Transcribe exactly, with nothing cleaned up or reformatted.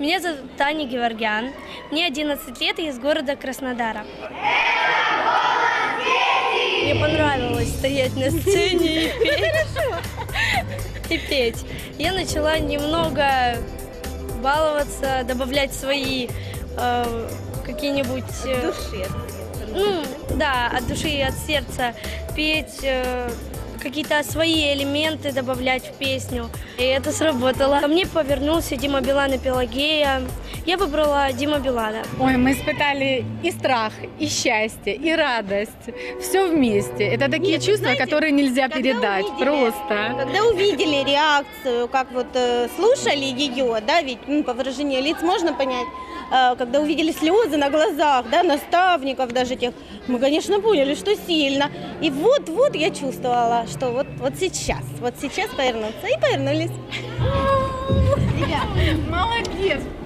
Меня зовут Таня Геворгян. Мне одиннадцать лет, и из города Краснодара. Мне понравилось стоять на сцене и петь. И петь. Я начала немного баловаться, добавлять свои э, какие-нибудь... Э, от души. Ну, да, от души и от сердца петь, э, какие-то свои элементы добавлять в песню. И это сработало. Ко мне повернулся Дима Билан и Пелагея. Я выбрала Дима Билана. Ой, мы испытали и страх, и счастье, и радость. Все вместе. Это такие Нет, чувства, знаете, которые нельзя передать. увидели, Просто. Когда увидели реакцию, как вот э, слушали ее, да, ведь ну, по выражению лиц можно понять, э, когда увидели слезы на глазах, да, наставников даже тех, мы, конечно, поняли, что сильно. И вот-вот я чувствовала, что вот, вот сейчас, вот сейчас повернуться. И повернулись. Молодец!